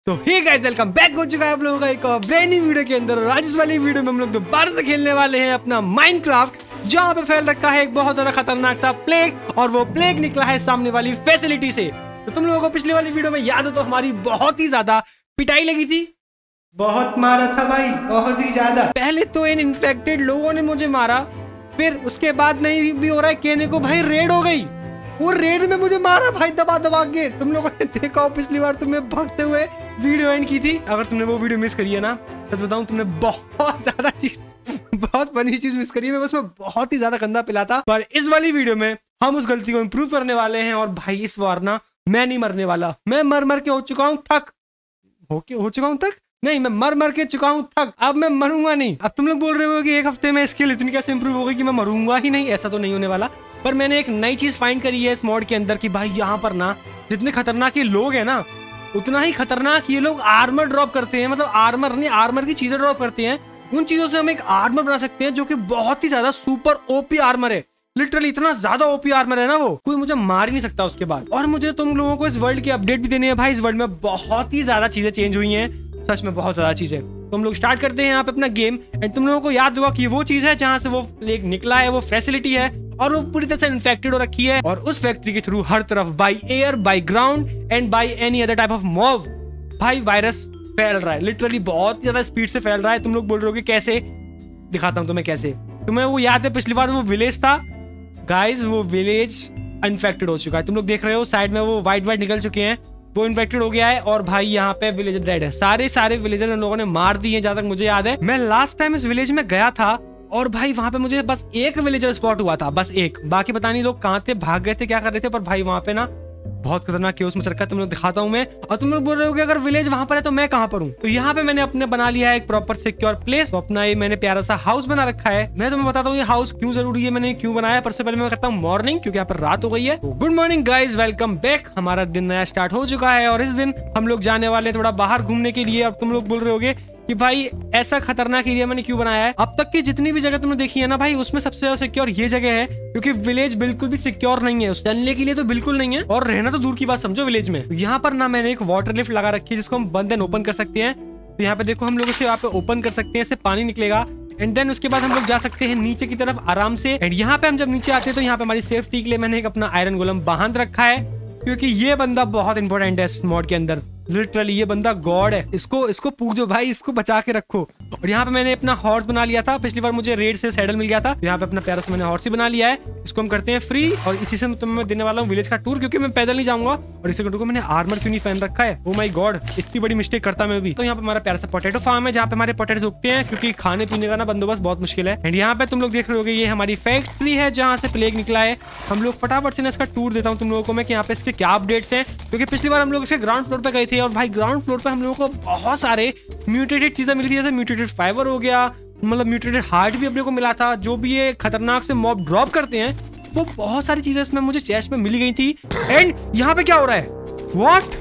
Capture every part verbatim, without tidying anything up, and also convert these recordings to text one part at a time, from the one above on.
तो hey guys welcome back हो चुका है आप लोगों का एक ब्रांड न्यू वीडियो के अंदर। और आज इस वाली वीडियो में हम लोग दोबारा से खेलने वाले हैं अपना माइनक्राफ्ट, जहाँ पे फैल रखा है एक बहुत ज्यादा खतरनाक सा प्लेग, और वो प्लेग निकला है सामने वाली फैसिलिटी से। तो तुम लोगों को पिछली वाली वीडियो में याद हो तो हमारी बहुत ही ज्यादा पिटाई लगी थी, बहुत मारा था भाई, बहुत ही ज्यादा। पहले तो इन इन्फेक्टेड लोगों ने मुझे मारा, फिर उसके बाद नहीं भी हो रहा है कहने को भाई रेड हो गई, वो रेड में मुझे मारा भाई दबा दबा के। तुम लोगों ने देखा हो पिछली बार तुम्हें भागते हुए वीडियो एंड की थी। अगर तुमने वो वीडियो मिस करी है ना, सच तो बताऊं तुमने बहुत ज्यादा चीज बहुत फनी चीज मिस करी है। मैं बस मैं बहुत ही ज्यादा गंदा पिला था, पर इस वाली वीडियो में हम उस गलती को इम्प्रूव करने वाले हैं। और भाई इस बार ना मैं नहीं मरने वाला, मैं मर मर के हो चुका हूँ थक हो के हो चुका हूँ तक नहीं मैं मर मर के चुका हूँ थक। अब मैं मरूंगा नहीं। अब तुम लोग बोल रहे हो कि एक हफ्ते में स्किल इतनी कैसे इंप्रूव हो गई कि मैं मरूंगा ही नहीं, ऐसा तो नहीं होने वाला। पर मैंने एक नई चीज फाइंड करी है इस मॉड के अंदर कि भाई यहाँ पर ना जितने खतरनाक ये लोग हैं ना, उतना ही खतरनाक ये लोग आर्मर ड्रॉप करते हैं। मतलब आर्मर नहीं, आर्मर की चीजें ड्रॉप करते हैं। उन चीजों से हम एक आर्मर बना सकते हैं जो कि बहुत ही ज्यादा सुपर ओपी आर्मर है। लिटरली इतना ज्यादा ओपी आर्मर है ना, वो कोई मुझे मार ही नहीं सकता उसके बाद। और मुझे तुम लोगों को इस वर्ल्ड की अपडेट भी देनी है भाई। इस वर्ल्ड में बहुत ही ज्यादा चीजें चेंज हुई हैं, सच में बहुत ज्यादा चीजें। तो हम लोग स्टार्ट करते हैं यहाँ पे अपना गेम। एंड तुम लोगों को याद होगा कि वो चीज है जहाँ से वो प्लेग निकला है, वो फैसिलिटी है, और वो पूरी तरह से इन्फेक्टेड हो रखी है। और उस फैक्ट्री के थ्रू हर तरफ by air, by ground and by any other type of mob भाई वायरस फैल रहा है। लिटरली बहुत ज्यादा स्पीड से फैल रहा है। तुम लोग बोल रहे हो कि कैसे, दिखाता हूँ तुम्हें कैसे। तुम्हें वो याद है पिछली बार वो विलेज था गाइज, वो विलेज इन्फेक्टेड हो चुका है। तुम लोग देख रहे हो साइड में वो व्हाइट व्हाइट निकल चुके हैं, वो इन्फेक्टेड हो गया है। और भाई यहाँ पे विलेजर डेड है, सारे सारे विलेजर इन लोगों ने मार दिए हैं। जहां तक मुझे याद है मैं लास्ट टाइम इस विलेज में गया था, और भाई वहां पे मुझे बस एक विलेजर स्पॉट हुआ था, बस एक। बाकी पता नहीं लोग कहाँ थे, भाग गए थे, क्या कर रहे थे। पर भाई वहां पे ना बहुत खतरनाक केओस मच रखा है, तुम लोग दिखाता हूँ मैं। और तुम लोग बोल रहे हो कि अगर विलेज वहां पर है तो मैं कहाँ पर हूँ। तो यहाँ पे मैंने अपने बना लिया है एक प्रॉपर सिक्योर प्लेस। तो अपना ये मैंने प्यारा सा हाउस बना रखा है। मैं तुम्हें बताता हूँ ये हाउस क्यों जरूरी है, मैंने क्यों बनाया। पर से पहले मैं करता हूँ मॉर्निंग, क्योंकि यहाँ पर रात हो गई है। Good morning guys, welcome back. हमारा दिन नया स्टार्ट हो चुका है, और इस दिन हम लोग जाने वाले हैं थोड़ा बाहर घूमने के लिए। अब तुम लोग बोल रहे होगे कि भाई ऐसा खतरनाक एरिया मैंने क्यों बनाया है। अब तक की जितनी भी जगह तुमने देखी है ना भाई, उसमें सबसे ज्यादा सिक्योर ये जगह है, क्योंकि विलेज बिल्कुल भी सिक्योर नहीं है। उस चलने के लिए तो बिल्कुल नहीं है, और रहना तो दूर की बात समझो विलेज में। तो यहाँ पर ना मैंने एक वाटर लिफ्ट लगा रखी है जिसको हम बंद एंड ओपन कर सकते हैं। तो यहाँ पे देखो हम लोग इसे यहाँ पे ओपन कर सकते हैं, इससे पानी निकलेगा। एंड देन उसके बाद हम लोग जा सकते हैं नीचे की तरफ आराम से। एंड यहाँ पे हम जब नीचे आते हैं तो यहाँ पे हमारी सेफ्टी के लिए मैंने एक अपना आयरन गोलम बांध रखा है, क्योंकि ये बंदा बहुत इंपॉर्टेंट है इस मॉड के अंदर। लिटरली ये बंदा गॉड है, इसको इसको पूजो भाई, इसको बचा के रखो। और यहाँ पे मैंने अपना हॉर्स बना लिया था, पिछली बार मुझे रेड से सैडल मिल गया था। यहाँ पे अपना प्यारा से मैंने हॉर्स ही बना लिया है, इसको हम करते हैं फ्री। और इसी से तो मैं देने वाला हूँ विलेज का टूर, क्योंकि मैं पैदल नहीं जाऊंगा। और इसी को मैंने आर्मर क्यों नहीं पहन रखा है, ओ माय गॉड, इतनी बड़ी मिस्टेक करता मैं भी। तो यहाँ पे हमारा प्यारा सा पोटैटो फार्म है, जहाँ पे हमारे पोटैटो उगते हैं, क्योंकि खाने पीने का ना बंदोबस्त बहुत मुश्किल है। एंड यहाँ पे तुम लोग देख रहे होगे ये हमारी फैक्ट्री है जहाँ से प्लेग निकला है। हम लोग फटाफट से इसका टूर देता हूँ तुम लोगों को मैं, कि यहाँ पे इसके क्या अपडेट्स हैं। क्योंकि पिछली बार हम लोग इसके ग्राउंड फ्लोर पे गए थे, और भाई ग्राउंड फ्लोर पे हम लोगों को बहुत सारे म्यूटेटेड चीजें मिली थी, जैसे म्यूटेटेड फाइबर हो गया, मतलब म्यूटेटेड हार्ट भी अपने को मिला था। जो भी ये खतरनाक से मॉब ड्रॉप करते हैं, वो बहुत सारी चीजें इसमें मुझे चेस्ट में मिली गई थी। एंड यहाँ पे क्या हो रहा है, व्हाट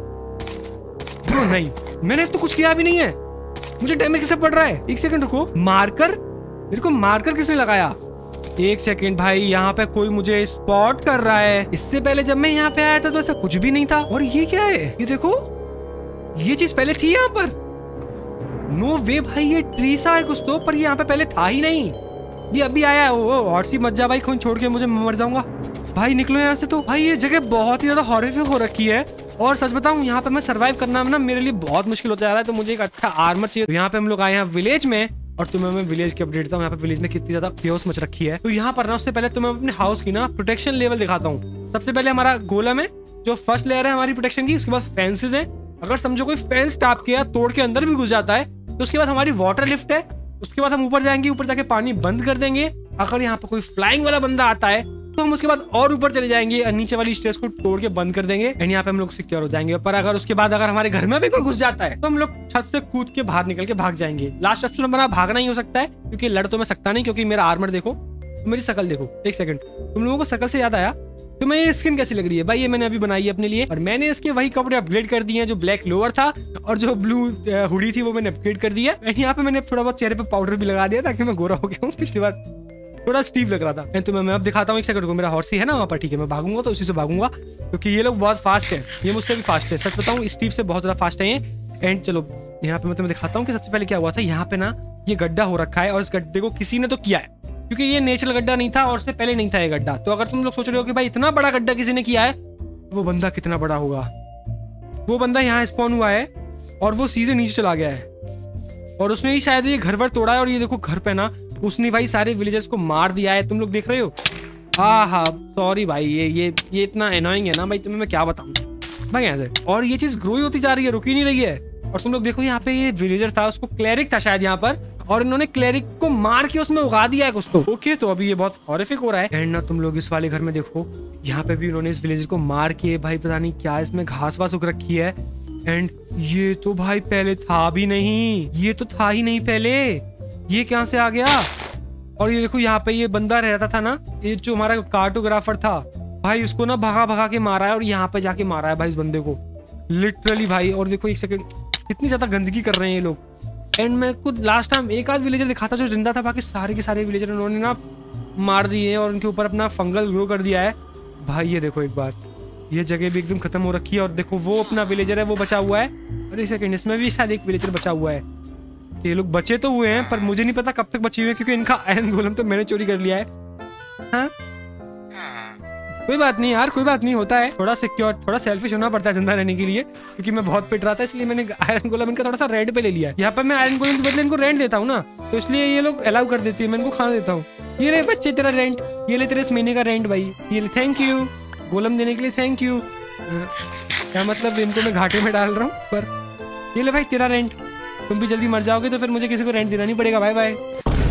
ब्रो, नहीं मैंने तो कुछ किया भी नहीं है, मुझे डैमेज किससे पड़ रहा है। एक सेकंड रुको, मार्कर, मेरे को मार्कर किसने लगाया। एक सेकंड भाई, यहाँ पे कोई मुझे स्पॉट कर रहा है। इससे पहले जब मैं यहाँ पे आया था तो ऐसा कुछ भी नहीं था। और ये क्या है, ये देखो, ये चीज पहले थी यहाँ पर। नो वे भाई, ये ट्री सा है कुछ तो, पर ये यहाँ पे पहले था ही नहीं, ये अभी आया है। वो और सी मत जा भाई, खून छोड़ के मुझे मर जाऊंगा भाई, निकलो यहाँ से। तो भाई ये जगह बहुत ही ज्यादा हॉरिफिक हो रखी है, और सच बताऊं यहाँ पे मैं सरवाइव करना ना मेरे लिए बहुत मुश्किल होता जा रहा है। तो मुझे एक अच्छा आर्मर चाहिए। तो यहाँ पे हम लोग आए हैं विलेज में, और तुम्हें मैं विलेज की अपडेट देता हूँ। यहाँ पे विलेज में कितनी ज्यादा केओस मच रखी है। तो यहाँ पर ना उससे पहले तुम्हें अपने हाउस की ना प्रोटेक्शन लेवल दिखाता हूँ। सबसे पहले हमारा गोलम है, जो फर्स्ट लेयर है हमारी प्रोटेक्शन की। उसके बाद फेंसेस है, अगर समझो कोई फेंस टाप किया, तोड़ के अंदर भी घुस जाता है। तो उसके बाद हमारी वाटर लिफ्ट है, उसके बाद हम ऊपर जाएंगे, ऊपर जाके पानी बंद कर देंगे। अगर यहाँ पर कोई फ्लाइंग वाला बंदा आता है तो हम उसके बाद और ऊपर चले जाएंगे, और नीचे वाली स्टेज को तोड़ के बंद कर देंगे। एंड यहाँ पे हम लोग सिक्योर हो जाएंगे। पर अगर उसके बाद अगर हमारे घर में भी कोई घुस जाता है तो हम लोग छत से कूद के बाहर निकल के भाग जाएंगे। लास्ट ऑप्शन हमारा भागना ही हो सकता है, क्योंकि लड़ तो मैं सकता नहीं, क्योंकि मेरा आर्मर देखो, मेरी शकल देखो। एक सेकंड, तुम लोगों को शकल से याद आया, तो मैं ये स्किन कैसी लग रही है भाई, ये मैंने अभी बनाई है अपने लिए। और मैंने इसके वही कपड़े अपग्रेड कर दिए हैं, जो ब्लैक लोअर था और जो ब्लू हुडी थी वो मैंने अपग्रेड कर दिया। एंड यहाँ पे मैंने थोड़ा बहुत चेहरे पे पाउडर भी लगा दिया ताकि मैं गोरा हो गया हूँ। पिछली बार थोड़ा स्टीव लग रहा था। एंड तो मैं, मैं अब दिखाता हूँ एक सेकंड को, मेरा हॉर्स ही है ना वहाँ पर, ठीक है मैं भागूंगा तो उसी से भागूंगा क्योंकि ये लोग बहुत फास्ट है, ये मुझसे भी फास्ट है, सच बताऊँ स्टीव से बहुत ज्यादा फास्ट है ये। एंड चलो यहाँ पे मैं तुम्हें दिखाता हूँ कि सबसे पहले क्या हुआ था। यहाँ पे ना ये गड्ढा हो रखा है और इस गड्ढे को किसी ने तो किया है, क्योंकि ये नेचुरल गड्ढा नहीं था और उससे पहले नहीं था ये गड्ढा। तो अगर तुम लोग सोच रहे हो कि भाई इतना बड़ा गड्ढा किसी ने किया है, वो बंदा कितना बड़ा होगा। वो बंदा यहाँ स्पॉन हुआ है और वो सीधे नीचे चला गया है और उसने ही शायद ये घर वर तोड़ा है। और ये देखो घर पे ना उसने भाई सारे विलेजर्स को मार दिया है, तुम लोग देख रहे हो। हाँ हाँ सॉरी भाई, ये ये ये इतना एनोइंग है ना भाई, तुम्हें मैं क्या बताऊँ भाई यहाँ से। और ये चीज ग्रो ही होती जा रही है, रुक ही नहीं रही है। और तुम लोग देखो यहाँ पे ये विलेजर था, उसको क्लेरिक था शायद यहाँ पर, और इन्होंने क्लेरिक को मार के उसमें उगा दिया है कुछ तो। ओके तो अभी ये बहुत हॉरिफिक हो रहा है। एंड ना तुम लोग इस वाले घर में देखो, यहाँ पे भी उन्होंने इस विलेजर को मार के भाई पता नहीं क्या इसमें घास वास उग रखी है। एंड ये तो भाई पहले था भी नहीं, ये तो था ही नहीं पहले, ये कहाँ से आ गया। और ये देखो यहाँ पे ये बंदा रहता था ना, ये जो हमारा कार्टोग्राफर था भाई, उसको ना भगा भगा के मारा है और यहाँ पे जाके मारा है भाई इस बंदे को लिटरली भाई। और देखो एक सेकंड, कितनी ज्यादा गंदगी कर रहे हैं ये लोग। एंड मैं खुद लास्ट टाइम एक आध विलेजर दिखा था जो जिंदा था, बाकी सारे के सारे विलेजर उन्होंने ना मार दिए और उनके ऊपर अपना फंगल ग्रो कर दिया है भाई। ये देखो एक बार, ये जगह भी एकदम खत्म हो रखी है। और देखो वो अपना विलेजर है वो बचा हुआ है, और एक सेकंड इसमें भी शायद एक विलेजर बचा हुआ है। ये लोग बचे तो हुए हैं पर मुझे नहीं पता कब तक बचे हुए हैं, क्योंकि इनका आयरन गोलम तो मैंने चोरी कर लिया है। हाँ कोई बात नहीं यार, कोई बात नहीं, होता है। थोड़ा सिक्योर, थोड़ा सेल्फिश होना पड़ता है जिंदा रहने के लिए, क्योंकि मैं बहुत पिट रहा था इसलिए मैंने आयरन गोलम इनका थोड़ा सा रेंट पे ले लिया। यहाँ पर मैं आयरन गोलम के बदले इनको रेंट देता हूँ ना, तो इसलिए ये लोग अलाउ कर देती है, मैं इनको खाना देता हूँ। ये ले बच्चे तेरा रेंट, ये ले तेरे इस महीने का रेंट भाई, ये ले, थैंक यू गोलम देने के लिए, थैंक यू। क्या मतलब इनको मैं घाटे में डाल रहा हूँ, पर ये ले भाई तेरा रेंट, तुम भी जल्दी मर जाओगे तो फिर मुझे किसी को रेंट देना नहीं पड़ेगा, बाय बाय।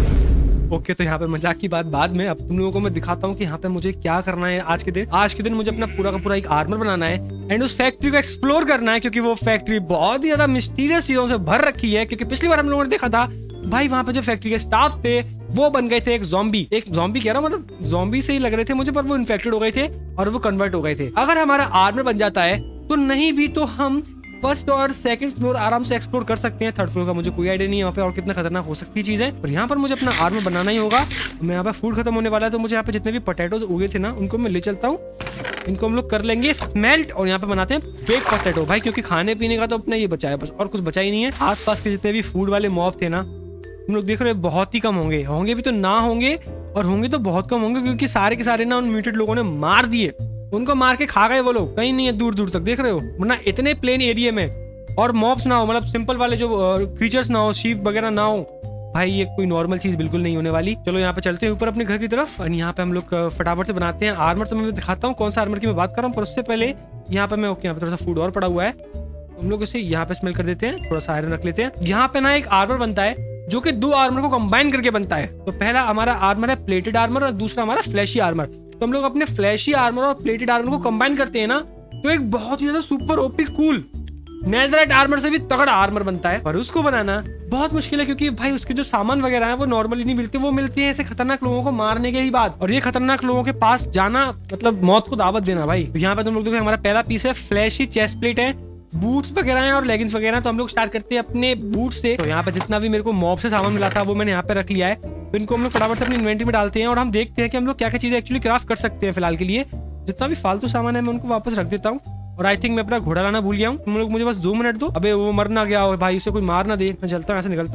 ओके तो यहाँ पे मजाक की बात बाद में, अब तुम लोगों को मैं दिखाता हूँ कि यहाँ पे मुझे क्या करना है आज के दिन। आज के दिन मुझे अपना पूरा का पूरा एक आर्मर बनाना है एंड उस फैक्ट्री को एक्सप्लोर करना है, क्योंकि वो फैक्ट्री बहुत ही ज्यादा मिस्टीरियस चीजों से भर रखी है। क्योंकि पिछली बार हम लोगों ने देखा था भाई वहां पे जो फैक्ट्री के स्टाफ थे वो बन गए थे एक ज़ॉम्बी, एक ज़ॉम्बी कह रहा हूँ मतलब ज़ॉम्बी से ही लग रहे थे मुझे, पर वो इन्फेक्टेड हो गए थे और वो कन्वर्ट हो गए थे। अगर हमारा आर्मर बन जाता है तो नहीं भी तो हम फर्स्ट और सेकंड फ्लोर आराम से एक्सप्लोर कर सकते हैं। थर्ड फ्लोर का मुझे कोई आइडिया नहीं है वहाँ पे और कितना खतरनाक हो सकती है चीजें, पर यहाँ पर मुझे अपना आर्मर बनाना ही होगा। मैं यहाँ पे फूड खत्म होने वाला है, तो मुझे यहाँ पे जितने भी पोटैटोज उगे थे ना उनको मैं ले चलता हूँ, इनको हम लोग कर लेंगे स्मेल्ट और यहाँ पे बनाते हैं बेक पोटैटो भाई, क्योंकि खाने पीने का तो अपना ये बचा है बस, और कुछ बचा ही नहीं है। आसपास के जितने भी फूड वाले मॉब थे ना तुम लोग देख रहे हो बहुत ही कम होंगे, होंगे भी तो ना होंगे, और होंगे तो बहुत कम होंगे, क्योंकि सारे के सारे ना उन म्यूटेड लोगों ने मार दिए, उनको मार के खा गए वो लोग, कहीं नहीं है दूर दूर तक देख रहे हो। वरना इतने प्लेन एरिया में और मॉब्स ना हो, मतलब सिंपल वाले जो क्रीचर्स ना हो, शीप वगैरह ना हो भाई, ये कोई नॉर्मल चीज बिल्कुल नहीं होने वाली। चलो यहाँ पे चलते हैं ऊपर अपने घर की तरफ और यहाँ पे हम लोग फटाफट से बनाते हैं आर्मर। तो मैं दिखाता हूँ कौन सा आर्मर की मैं बात कर रहा हूँ, पर उससे पहले यहाँ पे मैं ओके यहाँ पे थोड़ा सा फूड और पड़ा हुआ है, हम लोग इसे यहाँ पे स्मेल कर देते हैं, थोड़ा सा आयरन रख लेते हैं। यहाँ पे ना एक आर्मर बनता है जो कि दो आर्मर को कंबाइन करके बनता है। तो पहला हमारा आर्मर है प्लेटेड आर्मर और दूसरा हमारा फ्लैशी आर्मर। तो हम लोग अपने फ्लैशी आर्मर और प्लेटेड आर्मर को कंबाइन करते हैं ना, तो एक बहुत ही ज्यादा super OP cool netherite armour से भी तगड़ा आर्मर बनता है। पर उसको बनाना बहुत मुश्किल है, क्योंकि भाई उसके जो सामान वगैरह है वो नॉर्मली नहीं मिलते, वो मिलते हैं ऐसे खतरनाक लोगों को मारने के ही बाद, और ये खतरनाक लोगों के पास जाना मतलब मौत को दावत देना भाई। तो यहाँ पे तुम लोग देखो हमारा पहला पीस है फ्लैशी चेस्ट प्लेट है, बूट्स वगैरह हैं और लेगिंग्स वगैरह। तो हम लोग स्टार्ट करते हैं अपने बूट्स से। तो यहाँ पे जितना भी मेरे को मॉब से सामान मिला था वो मैंने यहाँ पे रख लिया है, तो इनको हम लोग फटाफट से अपनी इन्वेंटरी में डालते हैं और हम देखते हैं कि हम लोग क्या क्या चीजें एक्चुअली क्राफ्ट कर सकते हैं। फिलहाल के लिए जितना भी फालतू सामान है मैं उनको वापस रख देता हूँ। और आई थिंक मैं अपना घोड़ा लाना भूल गया हूँ, तुम लोग मुझे बस दो मिनट दो। अबे वो मर ना गया हो भाई, उसे कोई मार ना दे, मैं चलता हूँ ऐसे निकलता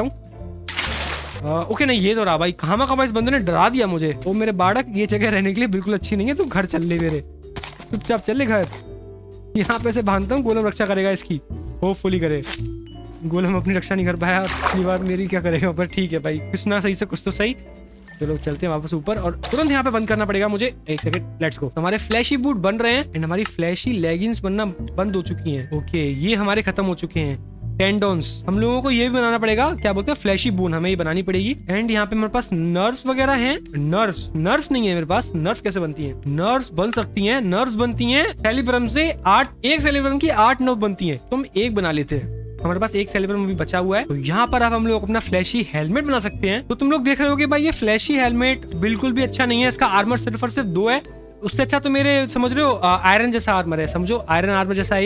हूँ। ओके नहीं ये तो रहा भाई, कहाँ कहाँ इस बंदे ने डरा दिया मुझे। वो मेरे बाड़क ये जगह रहने के लिए बिल्कुल अच्छी नहीं है, तू घर चल ले मेरे, चुपचाप चल ले घर। यहाँ पे से बांधता हूँ, गोलम रक्षा करेगा इसकी, होपफुली करे। गोलम अपनी रक्षा नहीं कर पाया पिछली बार, मेरी क्या करेगा, पर ठीक है भाई कुछ ना सही से कुछ तो सही। चलो चलते हैं वापस ऊपर और तुरंत यहाँ पे बंद करना पड़ेगा मुझे, एक सेकंड लेट्स गो। हमारे फ्लैशी बूट बन रहे हैं एंड हमारी फ्लैशी लेगिंग्स बनना बंद हो चुकी हैं। ओके ये हमारे खत्म हो चुके हैं। टेंडोन्स हम लोगों को ये भी बनाना पड़ेगा, क्या बोलते हैं फ्लैशी बोन, हमें ये बनानी पड़ेगी। एंड यहाँ पे मेरे पास नर्व्स वगैरह हैं, नर्व्स नर्व्स नहीं है मेरे पास, नर्व्स कैसे बनती हैं? नर्व्स बन सकती हैं, नर्व्स बनती हैं सेलिब्रम से, आठ एक सेलिब्रम की आठ नर्व बनती हैं, तो हम एक बना लेते हैं। हमारे पास एक सेलिब्रम भी बचा हुआ है, तो यहाँ पर अब हम लोग अपना फ्लैशी हेलमेट बना सकते हैं। तो तुम लोग देख रहे हो कि भाई ये फ्लैशी हेलमेट बिल्कुल भी अच्छा नहीं है, इसका आर्मर सिर्फ और सिर्फ दो है, उससे अच्छा तो मेरे समझ रहे हो आयरन जैसा आर्मर है, समझो आयरन आर्मर जैसा है ये,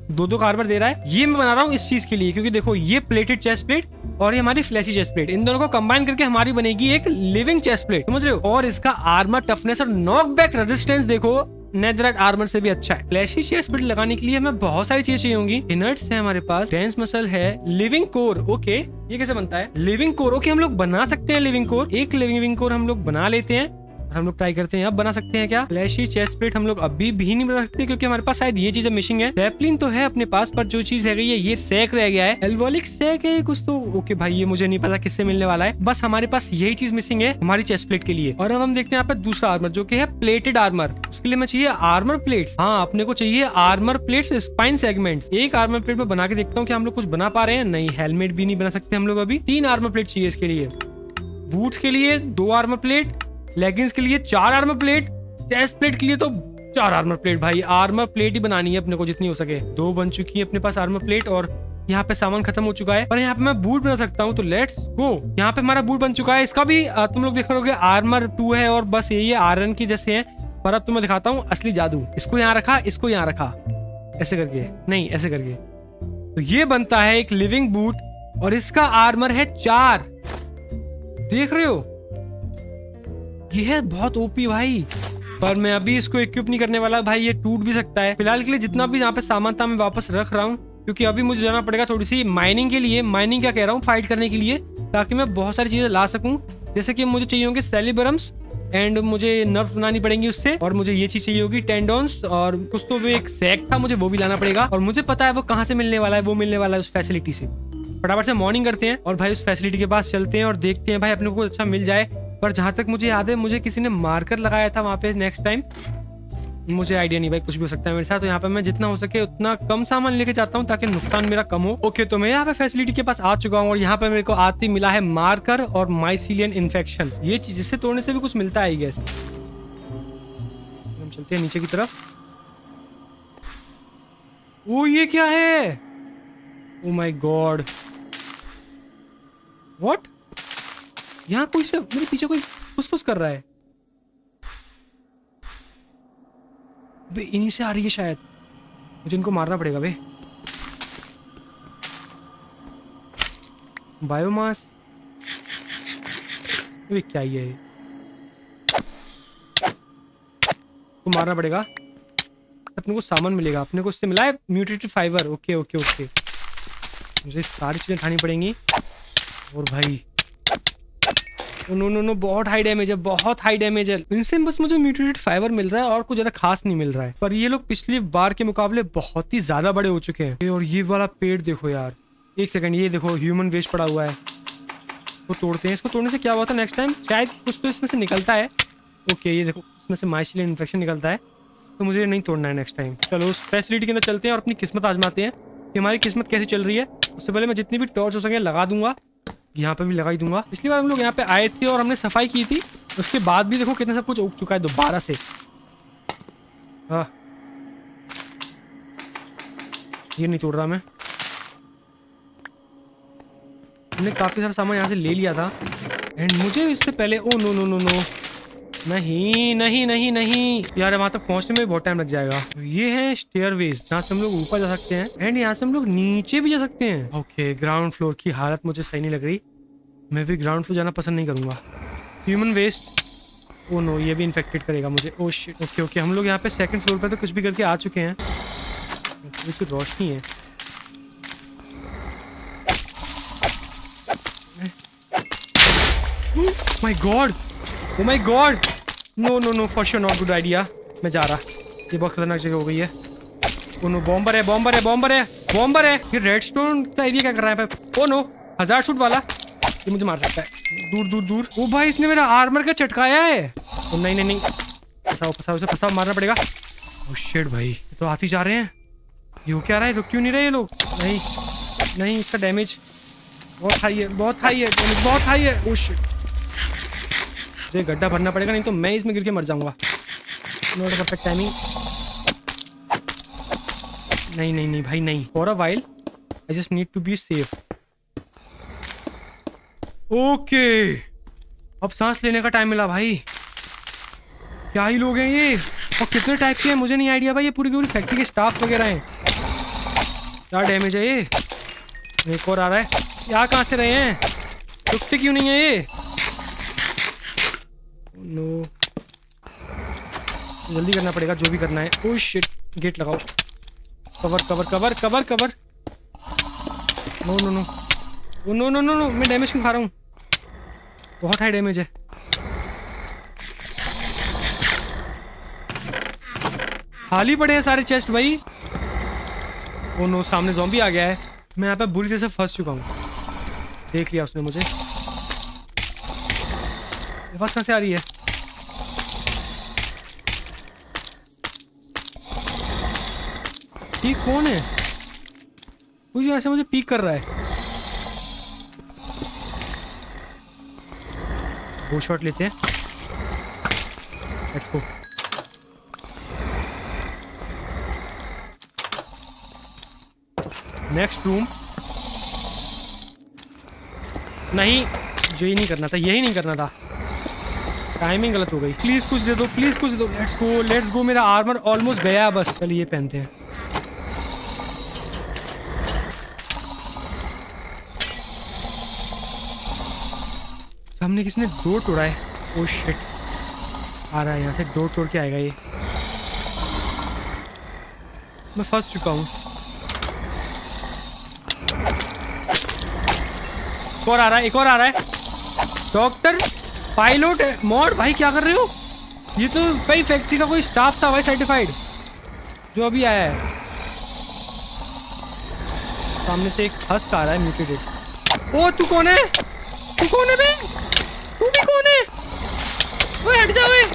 दो दो कार्बर दे रहा है। ये मैं बना रहा हूँ इस चीज के लिए, क्योंकि देखो ये प्लेटेड चेस्ट प्लेट और ये हमारी फ्लैशी चेस्ट प्लेट, इन दोनों को कंबाइन करके हमारी बनेगी एक लिविंग चेस्ट प्लेट, समझ रहे हो। और इसका आर्मर टफनेस और नॉकबैक रेजिस्टेंस देखो नेदरराइट आर्मर से भी अच्छा है। फ्लैशी चेस्ट प्लेट लगाने के लिए हमें बहुत सारी चीजें चाहिए होंगी। इनर्ट्स है हमारे पास, डेंस मसल है, लिविंग कोर। ओके ये कैसे बनता है लिविंग कोर? ओके हम लोग बना सकते हैं लिविंग कोर, एक लिविंग कोर हम लोग बना लेते हैं। हम लोग ट्राई करते हैं, अब बना सकते हैं क्या? फ्लैशी चेस्ट प्लेट हम लोग अभी भी नहीं बना सकते, क्योंकि हमारे पास शायद ये चीजें मिसिंग है। सैपलिन तो है अपने पास, पर जो चीज रह गई है ये सैक रह गया है, एल्वोलिक सैक है कुछ तो। ओके भाई ये मुझे नहीं पता किससे मिलने वाला है, बस हमारे पास यही चीज मिसिंग है हमारी चेस्ट प्लेट के लिए। और अब हम देखते हैं यहाँ पे दूसरा आर्मर जो कि है प्लेटेड आर्मर। उसके लिए हमें चाहिए आर्मर प्लेट्स। हाँ अपने को चाहिए आर्मर प्लेट्स, स्पाइन सेगमेंट्स। एक आर्मर प्लेट में बना के देखता हूँ कि हम लोग कुछ बना पा रहे हैं। नहीं, हेलमेट भी नहीं बना सकते हम लोग अभी। तीन आर्मर प्लेट चाहिए इसके लिए। बूट्स के लिए दो आर्मर प्लेट, लेगिंग्स के लिए चार आर्मर प्लेट, चेस्ट प्लेट के लिए तो चार आर्मर प्लेट। भाई आर्मर प्लेट ही बनानी है अपने को जितनी हो सके। दो बन चुकी है अपने पास आर्मर प्लेट, और यहाँ पे सामान खत्म हो चुका है। पर यहाँ पे मैं बूट बना सकता हूँ, तो लेट्स गो। यहाँ पे हमारा बूट बन चुका है। इसका भी आ, तुम लोग देख रहे हो आर्मर टू है, और बस यही है आयरन की जैसे है। पर अब तुम्हें दिखाता हूँ असली जादू। इसको यहाँ रखा, इसको यहाँ रखा, ऐसे करके, नहीं ऐसे करके, तो ये बनता है एक लिविंग बूट। और इसका आर्मर है चार, देख रहे हो, ये है बहुत ओपी भाई। पर मैं अभी इसको इक्विप नहीं करने वाला भाई, ये टूट भी सकता है। फिलहाल के लिए जितना भी यहाँ पे सामान था मैं वापस रख रहा हूँ, क्योंकि अभी मुझे जाना पड़ेगा थोड़ी सी माइनिंग के लिए। माइनिंग क्या कह रहा हूँ, फाइट करने के लिए, ताकि मैं बहुत सारी चीजें ला सकूं। जैसे कि मुझे चाहिए होंगे सेलिबरम्स, एंड मुझे नर्व बनानी पड़ेंगी उससे। और मुझे ये चीज चाहिए होगी टेंडोन्स, और कुछ तो वो एक सैक था, मुझे वो भी लाना पड़ेगा। और मुझे पता है वो कहाँ से मिलने वाला है, वो मिलने वाला है उस फैसिलिटी से। फटाफट से मॉर्निंग करते हैं और भाई उस फैसिलिटी के पास चलते हैं और देखते हैं भाई अपने को अच्छा मिल जाए। पर जहां तक मुझे याद है मुझे किसी ने मार्कर लगाया था वहां पे नेक्स्ट टाइम, मुझे आइडिया नहीं भाई, कुछ भी हो सकता है मेरे साथ। तो यहाँ पे मैं जितना हो सके उतना कम सामान लेके जाता हूँ ताकि नुकसान मेरा कम हो। ओके तो मैं यहाँ पे फैसिलिटी के पास आ चुका हूँ, और यहाँ पे मेरे को आती मिला है मार्कर और माइसीलियन इन्फेक्शन। ये चीज जिससे तोड़ने से भी कुछ मिलता है गैस। हम चलते हैं नीचे की तरफ। ओ ये क्या है, ओ माय गॉड, व्हाट? यहाँ कोई से मेरे पीछे कोई फुसफुस कर रहा है। बे इन्हीं से आ रही है शायद, मुझे इनको मारना पड़ेगा बे। बायोमास, ये क्या ही है, तो मारना पड़ेगा। अपने को सामान मिलेगा, अपने को इससे मिला है mutated fibre. Okay okay okay, मुझे सारी चीजें उठानी पड़ेंगी। और भाई नो नो नो, बहुत हाई डैमेज है, बहुत हाई डैमेज है। इनसे बस मुझे म्यूटेटेड फाइबर मिल रहा है और कुछ ज्यादा खास नहीं मिल रहा है। पर ये लोग पिछली बार के मुकाबले बहुत ही ज्यादा बड़े हो चुके हैं। और ये वाला पेड़ देखो यार, एक सेकंड, ये देखो ह्यूमन वेस्ट पड़ा हुआ है, वो तोड़ते हैं। इसको तोड़ने से क्या हुआ था नेक्स्ट टाइम, शायद कुछ तो इसमें से निकलता है। ओके ये देखो इसमें से माइसीलियन इन्फेक्शन निकलता है, तो मुझे नहीं तोड़ना है नेक्स्ट टाइम। चलो उस फैसिलिटी के अंदर चलते हैं और अपनी किस्मत आजमाते हैं कि हमारी किस्मत कैसी चल रही है। उससे पहले मैं जितनी भी टॉर्च हो सके लगा दूंगा, यहाँ पे भी लगा ही दूंगा। पिछली बार हम लोग यहाँ पे आए थे और हमने सफाई की थी, उसके बाद भी देखो कितना सब कुछ उग चुका है दोबारा से। हाँ ये नहीं तोड़ रहा मैं, हमने काफी सारा सामान यहाँ से ले लिया था। एंड मुझे इससे पहले, oh no no no no, नहीं नहीं नहीं नहीं यार, वहां तक पहुंचने में बहुत टाइम लग जाएगा। ये है स्टेयरवेज जहाँ से हम लोग ऊपर जा सकते हैं, एंड यहाँ से हम लोग नीचे भी जा सकते हैं। ओके ग्राउंड फ्लोर की हालत मुझे सही नहीं लग रही, मैं भी ग्राउंड फ्लोर जाना पसंद नहीं करूंगा। ह्यूमन वेस्ट, ओ नो ये भी इन्फेक्टेड करेगा मुझे। ओ शिट, ओके ओके हम लोग यहाँ पे सेकंड फ्लोर पे तो कुछ भी करके आ चुके हैं। थोड़ी सी रोशनी है, my god, oh my god, no no no, for sure not good idea. मैं जा रहा, ये बहुत खतरनाक जगह हो गई है। ओ नो बॉम्बर है, बॉम्बर है, बॉम्बर है, बॉम्बर है। ये रेडस्टोन का एरिया क्या कर रहा है? ओ नो हजार शूट वाला, ये मुझे मार सकता है। दूर दूर दूर, ओ भाई इसने मेरा आर्मर का चटकाया है। ओ नहीं नहीं नहीं, फंसाओ फंसाओ उसे, फंसाओ, मारना पड़ेगा। ओ शिट भाई तो आती जा रहे हैं, ये हो क्या रहा है, रुक क्यों नहीं रहे ये लोग? नहीं नहीं, इसका डैमेज बहुत हाई है, बहुत हाई है, डैमेज बहुत हाई है। ओ शिट, मुझे गड्ढा भरना पड़ेगा, नहीं तो मैं इसमें गिर के मर जाऊंगा। नॉट परफेक्ट टाइमिंग, नहीं नहीं नहीं भाई नहीं, for a while I just need to be safe. Okay अब सांस लेने का टाइम मिला भाई। क्या ही लोग हैं ये, और कितने टाइप के हैं मुझे नहीं आइडिया भाई। ये पूरी पूरी फैक्ट्री के स्टाफ वगैरह हैं। क्या डैमेज है ये? एक और आ रहा है। यहाँ कहाँ से रहे हैं? रुकते क्यों नहीं है ये? नो, जल्दी करना पड़ेगा जो भी करना है। ओह शिट, गेट लगाओ। Cover cover cover cover cover. No no no no no no no, मैं डैमेज क्यों खा रहा हूँ? बहुत हाई डैमेज है। खाली पड़े हैं सारे चेस्ट भाई। ओ नो, सामने ज़ॉम्बी आ गया है। मैं यहाँ पे बुरी तरह से फंस चुका हूँ। देख लिया उसने मुझे। आवाज़ कहाँ से आ रही है? ये कौन है? कोई ऐसे मुझे पीक कर रहा है। वो शॉट लेते हैं। Let's go. Next room. नहीं, जो ही नहीं करना था, यही नहीं करना था। टाइमिंग गलत हो गई। प्लीज कुछ दे दो, प्लीज कुछ दे दो। Let's go let's go. मेरा आर्मर ऑलमोस्ट गया है बस। चलिए ये पहनते हैं। सामने किसने डोर तोड़ा है? ओह शिट, आ रहा है यहाँ से। डोर तोड़ के आएगा ये। मैं फंस चुका हूँ। एक और आ रहा है, एक और आ रहा है। डॉक्टर, पायलट, मॉड, भाई क्या कर रहे हो? ये तो कई फैक्ट्री का कोई स्टाफ था भाई, सर्टिफाइड, जो अभी आया है। सामने से एक हस्क आ रहा है, म्यूटेटेड। ओ तू कौन है? तू कौन है बे? तू भी कौन है? वो हट जा बे।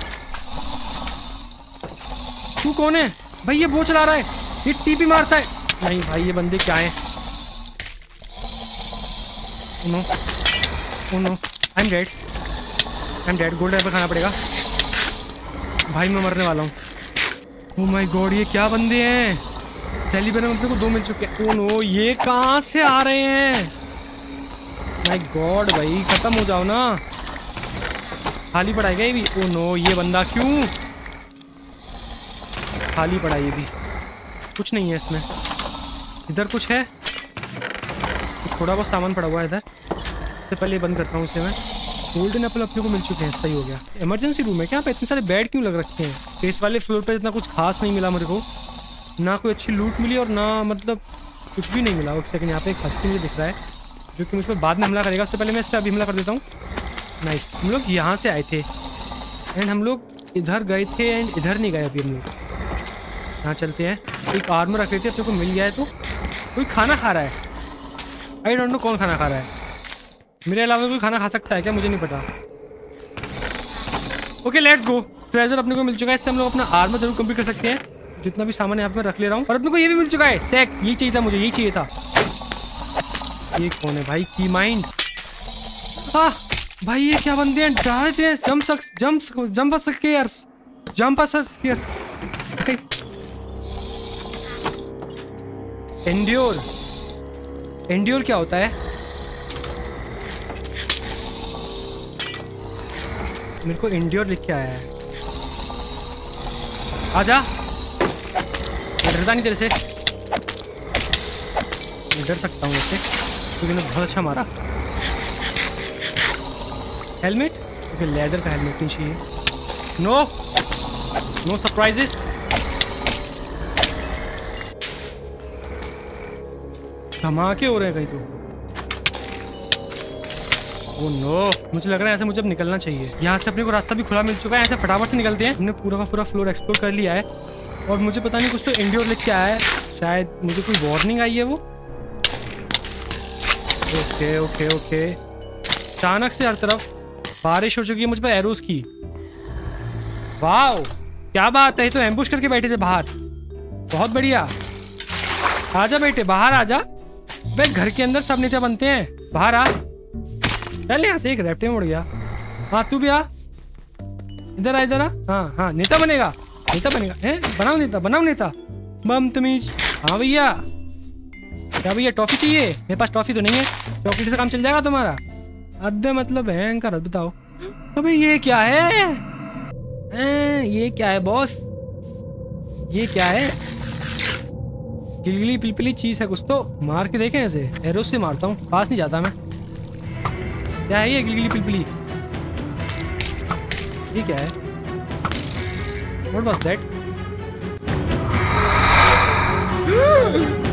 तू कौन है भाई? ये वो चला रहा है, ये टीपी मारता है। नहीं भाई, ये बंदे क्या है? Oh no, oh no, I'm dead, I'm dead। Gold apple खाना पड़ेगा भाई, मैं मरने वाला हूँ। Oh my god, ये क्या बंदे हैं? सेलिब्रेट में को दो मिल चुके हैं। oh no, ये कहाँ से आ रहे हैं? My god भाई, खत्म हो जाओ ना। खाली पड़ा है क्या ये भी? oh no, ये बंदा क्यों खाली पड़ा? ये भी कुछ नहीं है इसमें। इधर कुछ है? थोड़ा बहुत सामान पड़ा हुआ है इधर। इससे पहले बंद करता हूँ उसे मैं। गोल्डन एप्पल अपने को मिल चुके हैं, सही हो गया। इमरजेंसी रूम है क्या? पे इतने सारे बेड क्यों लग रखे हैं? फेस वाले फ्लोर पे इतना कुछ खास नहीं मिला मेरे को, ना कोई अच्छी लूट मिली और ना मतलब कुछ भी नहीं मिला। एक सेकंड, यहाँ पे एक हस्ती मुझे दिख रहा है जो कि मुझ पर बाद में हमला करेगा। उससे पहले मैं इस पर अभी हमला कर देता हूँ। नाइस। हम लोग यहाँ से आए थे एंड हम लोग इधर गए थे एंड इधर नहीं गए अभी हम लोग। यहाँ चलते हैं। एक आर्मर रख लेते हैं, अपने को मिल गया है। तो कोई खाना खा रहा है। आई डोंट नो कौन खाना खा रहा है। मेरे अलावा कोई खाना खा सकता है क्या? मुझे नहीं पता। Okay let's go. ट्रेजर अपने को मिल चुका है, इससे हम लोग अपना आर्मर जरूर कंप्लीट कर सकते हैं। जितना भी सामान यहाँ पे मैं रख ले रहा हूँ। और अपने को ये भी मिल चुका है, सेक। यही चाहिए था मुझे, यही चाहिए था। ये कौन है भाई? की माइंड। हाँ भाई, ये क्या बंदे हैं? डरते हैं। Jump sucks jump jump scares jump scares. Endure. Endure क्या होता है? मेरे को एंड्योर लिख के आया है। आजा, मैं डरता नहीं तेरे से। मैं डर सकता हूँ इससे क्योंकि मैंने बहुत अच्छा मारा। हेलमेट? ओके, लेदर का हेलमेट नहीं चाहिए। No no surprises. धमाके हो रहे हैं कहीं तो। ओह नो, मुझे लग रहा है ऐसे मुझे अब निकलना चाहिए। यहाँ से अपने को रास्ता भी खुला मिल चुका है। ऐसे फटाफट से निकलते हैं। हमने पूरा का पूरा फ्लोर एक्सप्लोर कर लिया है और मुझे पता नहीं कुछ तो एंड्योर लिख के आया है। शायद मुझे कोई वार्निंग आई है वो। Okay okay okay. अचानक से हर तरफ बारिश हो चुकी है मुझ पर एरोस की। वाओ, क्या बात है। तो एम्बुश करके बैठे थे बाहर। बहुत बढ़िया। आजा बेटे, बाहर आजा। भाई घर के अंदर सब नेता बनते हैं, बाहर आ। चल यहाँ से। एक रेप्टे में उड़ गया। हाँ तू भी आ, इधर आ, इधर आ। हाँ हाँ, नेता बनेगा, नेता बनेगा। हैं, बनाओ नेता, बनाओ नेता। बम तमीज। हाँ भैया। क्या भैया, टॉफी चाहिए? मेरे पास टॉफी तो नहीं है। चॉकलेट से काम चल जाएगा तुम्हारा? अद्दे मतलब है का रद्द। बताओ अबे ये क्या है? ए, ये क्या है बॉस? ये क्या है? गिलगिली पिलपिली चीज है कुछ तो, मार के देखें ऐसे, एरो से मारता हूँ, पास नहीं जाता मैं। क्या है ये गिलगिली पिलपिली? ये क्या है? What was that?